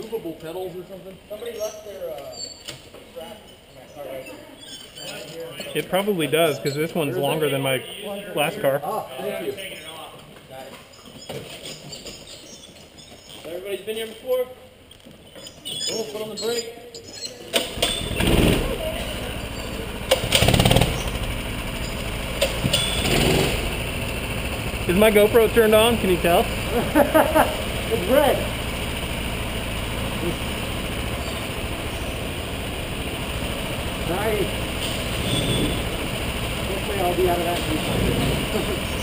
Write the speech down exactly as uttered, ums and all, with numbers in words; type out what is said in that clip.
movable pedals or something? Somebody left their uh, strap in that car right there. It probably does, because this one's longer than my last car. Ah, thank you. Everybody's been here before? Oh, put on the brake. Is my GoPro turned on? Can you tell? It's red. Nice. Hopefully I'll be out of that.